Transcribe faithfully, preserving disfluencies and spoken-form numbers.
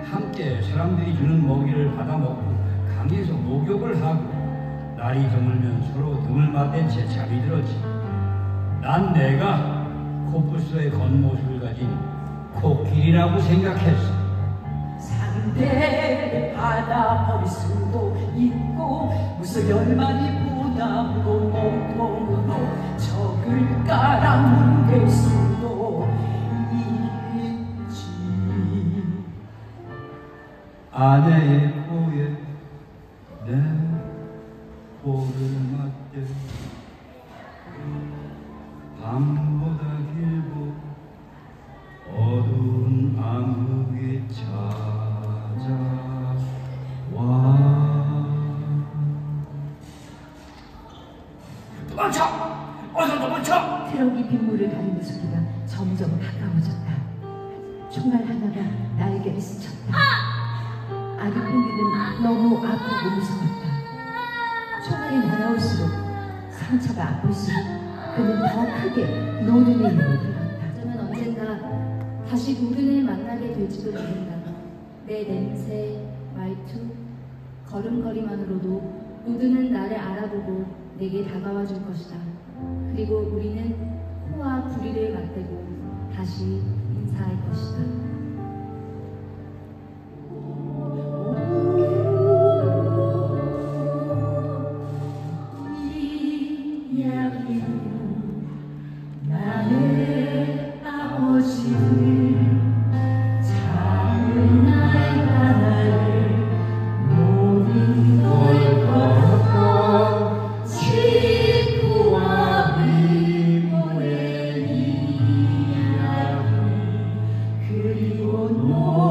함께 사람들이 주는 먹이를 받아먹고 강에서 목욕을 하고 날이 저물면 서로 등을 맞댄 채 잠이 들었지. 난 내가 코뿔소의 겉모습을 가진 코끼리라고 생각했어. 상대 받아버릴 수도 있고 무슨 열마리보다 무거운 몸통으로 적을 깔아뭉갤 수도 있지. 아내의 코에 내 코를 맞대 밤보다 길고 어두운 암흑이 찾아와. 도망쳐! 어서 도망쳐! 트럭이 빗물을 가리는 소리가 점점 가까워졌다. 총알 하나가 날개를 스쳤다. 아기 펭귄은 너무 아프고 무서웠다. 총알이 날아올수록 상처가 아플수록 그는 더 크게 노든의 힘을 빌었다. 저는 언젠가 다시 노든을 만나게 될지도 모른다. 내 냄새, 말투, 걸음걸이만으로도 노든은 나를 알아보고 내게 다가와 줄 것이다. 그리고 우리는 코와 부리를 맞대고 다시 인사할 것이다. 나의 아버지를 작은 나의 하나를 모든 걸 걸었고 지구와 미모의 이야기 그리고